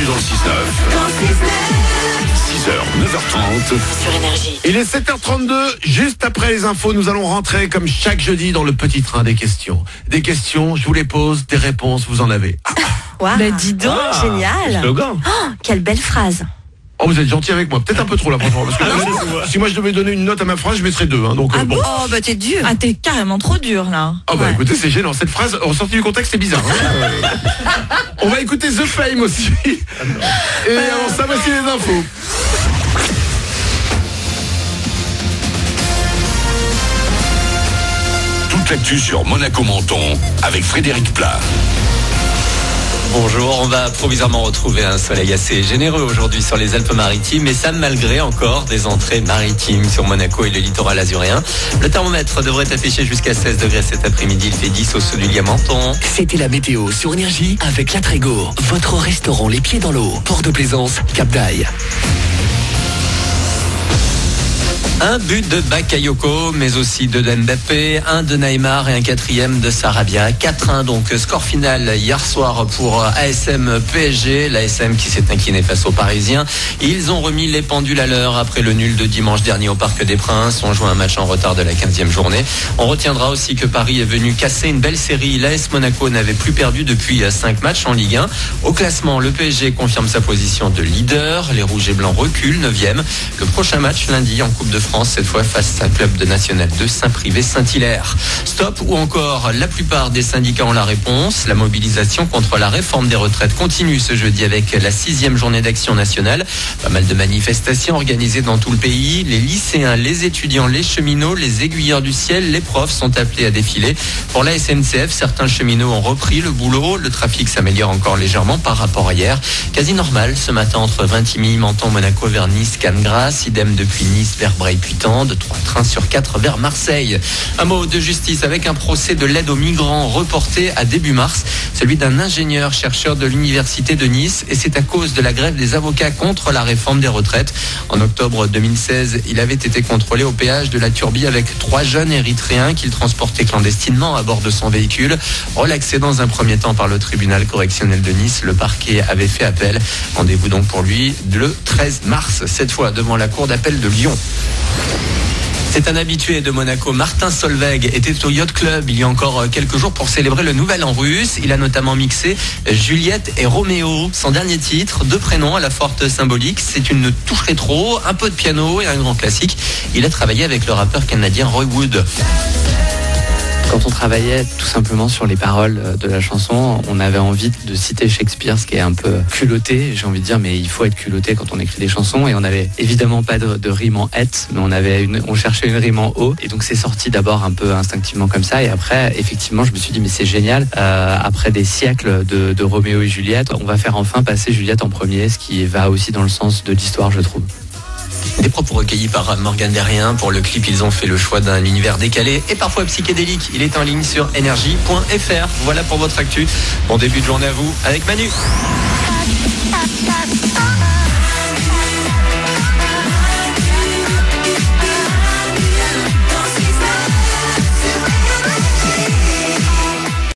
bienvenue dans le 6-9. 6h, 9h30. Sur Énergie. Il est 7h32, juste après les infos, nous allons rentrer comme chaque jeudi dans le petit train des questions. Des questions, je vous les pose, des réponses, vous en avez. Wow. Bah dis donc, génial. Slogan. Oh, quelle belle phrase. Oh, vous êtes gentil avec moi, peut-être un peu trop là, franchement. Parce que si moi je devais donner une note à ma phrase, je mettrais 2. Hein, donc, bon. Oh, bah t'es dur. Ah, t'es carrément trop dur, là. Ah bah écoutez, c'est gênant. Cette phrase, ressortie du contexte, c'est bizarre. Hein. On va écouter The Fame aussi. Et avant ça, voici les infos. Toute l'actu sur Monaco-Menton avec Frédéric Plat. Bonjour, on va provisoirement retrouver un soleil assez généreux aujourd'hui sur les Alpes-Maritimes, et ça malgré encore des entrées maritimes sur Monaco et le littoral azuréen. Le thermomètre devrait afficher jusqu'à 16 degrés cet après-midi, il fait 10 au sud du Liamenton. C'était la météo sur Énergie avec La Trégo, votre restaurant les pieds dans l'eau. Port de Plaisance, Cap d'Aille. Un but de Bakayoko, mais aussi deux de Mbappé, un de Neymar et un quatrième de Sarabia. 4-1 donc, score final hier soir pour ASM PSG. L'ASM qui s'est incliné face aux Parisiens. Ils ont remis les pendules à l'heure après le nul de dimanche dernier au Parc des Princes. On joue un match en retard de la 15e journée. On retiendra aussi que Paris est venu casser une belle série. L'AS Monaco n'avait plus perdu depuis 5 matchs en Ligue 1. Au classement, le PSG confirme sa position de leader. Les Rouges et Blancs reculent, 9e. Le prochain match lundi en Coupe de France, cette fois face à un club de National 2, Saint-Privé-Saint-Hilaire. Stop ou encore la plupart des syndicats ont la réponse. La mobilisation contre la réforme des retraites continue ce jeudi avec la 6e journée d'action nationale. Pas mal de manifestations organisées dans tout le pays. Les lycéens, les étudiants, les cheminots, les aiguilleurs du ciel, les profs sont appelés à défiler. Pour la SNCF, certains cheminots ont repris le boulot. Le trafic s'améliore encore légèrement par rapport à hier. Quasi normal ce matin entre Vintimille, Menton, Monaco vers Nice, Cannes-Grasse. Idem depuis Nice vers Breil-Puitande, de 3 trains sur 4 vers Marseille. Un mot de justice avec un procès de l'aide aux migrants reporté à début mars, celui d'un ingénieur chercheur de l'université de Nice, et c'est à cause de la grève des avocats contre la réforme des retraites. En octobre 2016, il avait été contrôlé au péage de la Turbie avec 3 jeunes érythréens qu'il transportait clandestinement à bord de son véhicule. Relaxé dans un premier temps par le tribunal correctionnel de Nice, le parquet avait fait appel. Rendez-vous donc pour lui le 13 mars, cette fois devant la cour d'appel de Lyon. C'est un habitué de Monaco, Martin Solveig, était au Yacht Club il y a encore quelques jours pour célébrer le Nouvel An russe. Il a notamment mixé Juliette et Roméo, son dernier titre, 2 prénoms à la forte symbolique. C'est une touche rétro, un peu de piano et un grand classique. Il a travaillé avec le rappeur canadien Roy Wood. Quand on travaillait tout simplement sur les paroles de la chanson, on avait envie de citer Shakespeare, ce qui est un peu culotté, j'ai envie de dire, mais il faut être culotté quand on écrit des chansons, et on n'avait évidemment pas de rime en « et », mais on cherchait une rime en « o », et donc c'est sorti d'abord un peu instinctivement comme ça, et après, effectivement, je me suis dit, mais c'est génial, après des siècles de Roméo et Juliette, on va faire enfin passer Juliette en premier, ce qui va aussi dans le sens de l'histoire, je trouve. Des propos recueillis par Morgane Derrien. Pour le clip, ils ont fait le choix d'un univers décalé et parfois psychédélique. Il est en ligne sur énergie.fr. Voilà pour votre actu. Bon début de journée à vous avec Manu.